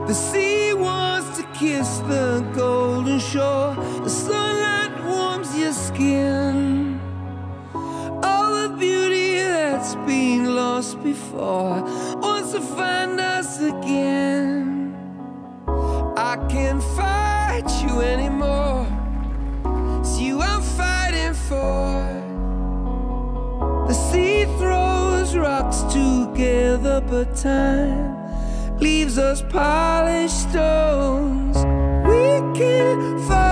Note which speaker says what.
Speaker 1: The sea wants to kiss the golden shore. The sunlight warms your skin. All the beauty that's been lost before wants to find us again. I can't fight you anymore. It's you I'm fighting for. The sea throws rocks together, but time leaves us polished stones. We can't fight